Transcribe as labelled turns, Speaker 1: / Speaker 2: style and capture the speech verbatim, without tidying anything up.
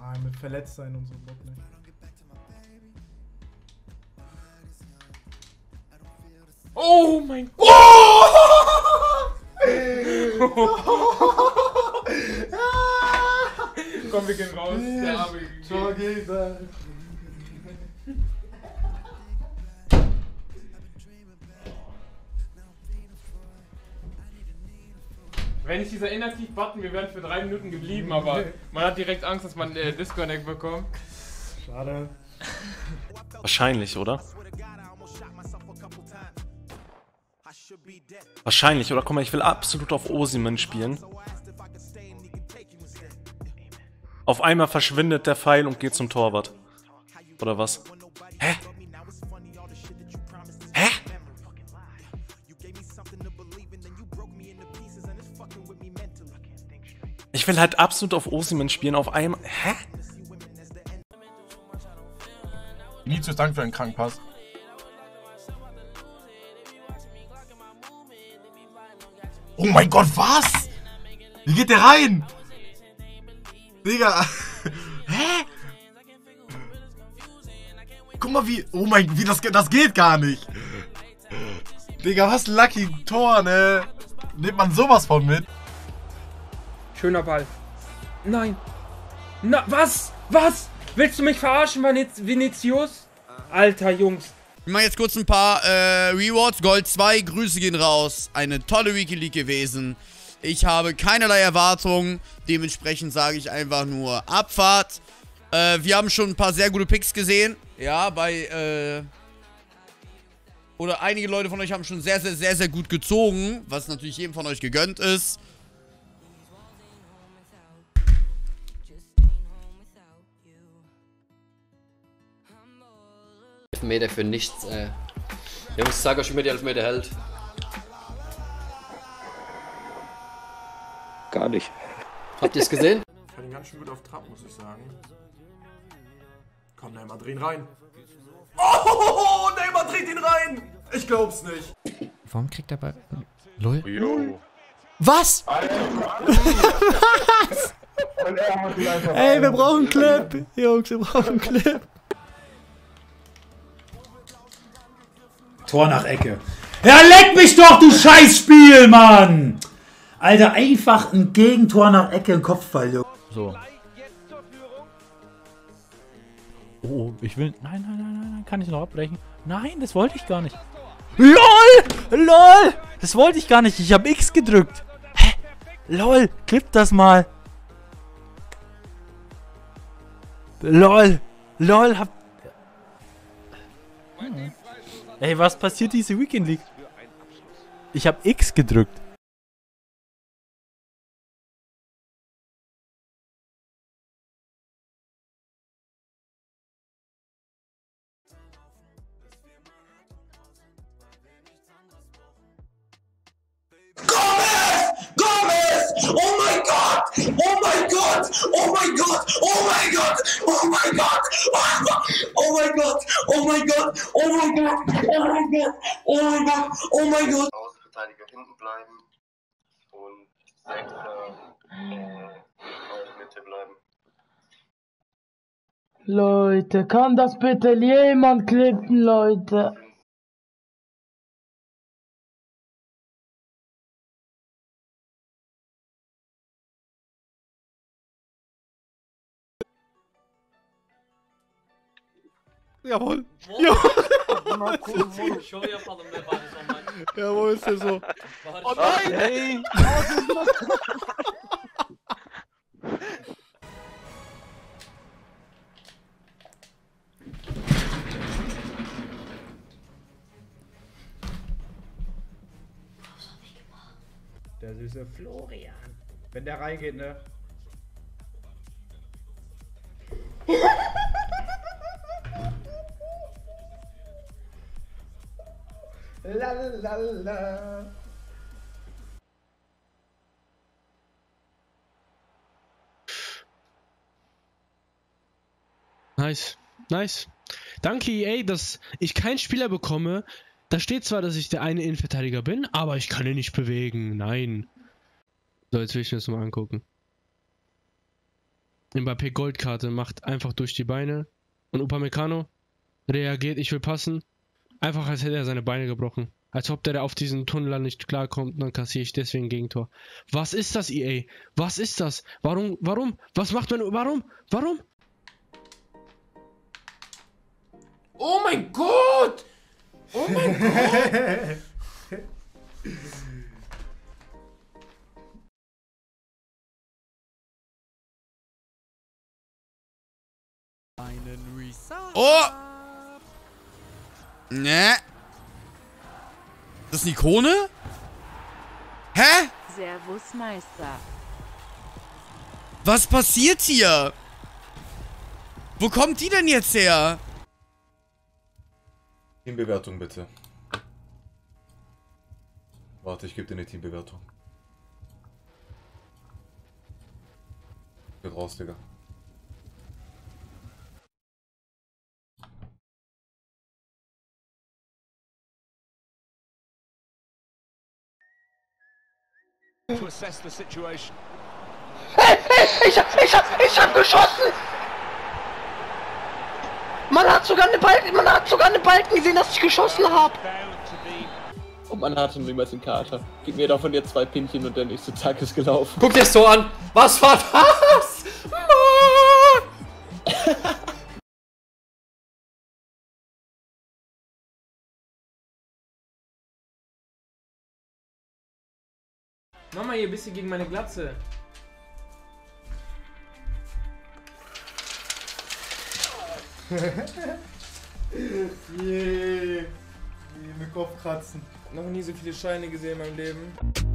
Speaker 1: Ah, mit verletzt sein und so Bock nicht.
Speaker 2: Oh mein Gott! Komm, wir gehen raus. Der Arme geht. Wenn nicht dieser Inaktiv-Button, wir wären für drei Minuten geblieben, aber man hat direkt Angst, dass man äh, Disconnect bekommt.
Speaker 1: Schade.
Speaker 3: Wahrscheinlich, oder? Wahrscheinlich, oder? Guck mal, ich will absolut auf Osimhen spielen. Auf einmal verschwindet der Pfeil und geht zum Torwart. Oder was? Hä? Hä? Ich will halt absolut auf Osimhen spielen, auf einmal... Hä?
Speaker 4: Vinicius, danke für einen Krankenpass. Oh mein Gott, was? Wie geht der rein? Digga. Hä? Guck mal wie... Oh mein... Wie das, das geht gar nicht. Digga, was ein lucky Tor, ne? Nimmt man sowas von mit?
Speaker 2: Schöner Ball. Nein. Na, was? Was? Willst du mich verarschen, Vinicius? Alter, Jungs.
Speaker 5: Wir machen jetzt kurz ein paar äh, Rewards. Gold zwei, Grüße gehen raus. Eine tolle Wikileague gewesen. Ich habe keinerlei Erwartungen. Dementsprechend sage ich einfach nur Abfahrt. Äh, wir haben schon ein paar sehr gute Picks gesehen. Ja, bei, äh... Oder einige Leute von euch haben schon sehr, sehr, sehr, sehr gut gezogen. Was natürlich jedem von euch gegönnt ist.
Speaker 6: Elfmeter für nichts, ey. Jungs, sag euch, wie man die Elfmeter hält.
Speaker 7: Gar nicht.
Speaker 6: Habt ihr es gesehen?
Speaker 4: Ich fand ihn ganz schön gut auf Trab, muss ich sagen. Komm, Neymar, dreh ihn rein. Oh, Neymar dreht ihn rein! Ich glaub's nicht.
Speaker 8: Warum kriegt er bei... Lol?
Speaker 4: Jo.
Speaker 8: Was? Was? Ey, wir brauchen einen Clip. Jungs, wir brauchen einen Clip.
Speaker 9: Tor nach Ecke. Ja, leck mich doch, du Scheißspiel, Mann! Alter, einfach ein Gegentor nach Ecke, ein Kopfball, Junge.
Speaker 8: So. Oh, ich will... Nein, nein, nein, nein, nein, kann ich noch abbrechen? Nein, das wollte ich gar nicht. LOL! LOL! Das wollte ich gar nicht, ich habe X gedrückt. Hä? LOL, clip das mal. LOL! LOL, hab... Hm. Ey, was passiert diese Weekend League? Ich habe X gedrückt.
Speaker 5: Oh mein Gott! Oh mein Gott! Oh mein Gott! Oh mein Gott! Oh mein Gott! Oh mein Gott! Oh mein Gott! Oh mein Gott! Oh mein Gott! Oh mein Gott! Oh mein Gott!
Speaker 10: Außenverteidiger hinten bleiben und Sechser in der Mitte bleiben.
Speaker 11: Leute, kann das bitte jemand klippen, Leute?
Speaker 8: Jawohl.
Speaker 6: Jawohl. Şov yapalım be bari zaman.
Speaker 8: Jawohl, ist ja so.
Speaker 6: Oh nein!
Speaker 8: Hey.
Speaker 9: Der süße Florian. Wenn der reingeht, ne? La la la.
Speaker 12: Nice, nice. Danke E A, dass ich keinen Spieler bekomme. Da steht zwar, dass ich der eine Innenverteidiger bin, aber ich kann ihn nicht bewegen. Nein. So, jetzt will ich mir das mal angucken. Mbappé Goldkarte, macht einfach durch die Beine. Und Upamecano reagiert, ich will passen. Einfach als hätte er seine Beine gebrochen. Als ob der auf diesen Tunnel nicht klarkommt und dann kassiere ich deswegen Gegentor. Was ist das, E A? Was ist das? Warum? Warum? Was macht man? Warum? Warum?
Speaker 2: Oh mein Gott! Oh mein Gott!
Speaker 5: Oh! Ne? Das ist eine Ikone? Hä?
Speaker 7: Servus, Meister.
Speaker 5: Was passiert hier? Wo kommt die denn jetzt her?
Speaker 4: Teambewertung bitte. Warte, ich gebe dir eine Teambewertung. Geht raus, Digga.
Speaker 13: To assess the situation.
Speaker 11: Hey, hey, ich hab, ich hab, ich hab geschossen! Man hat sogar eine Balken, man hat sogar eine Balken gesehen, dass ich geschossen habe.
Speaker 14: Und man hatte niemals den Kater. Gib mir davon jetzt zwei Pinchen und der nächste Tag ist gelaufen.
Speaker 6: Guck dir das Tor an! Was war das?
Speaker 2: Mama, hier bist du gegen meine Glatze.
Speaker 1: Yeah. Mit Kopfkratzen.
Speaker 2: Noch nie so viele Scheine gesehen in meinem Leben.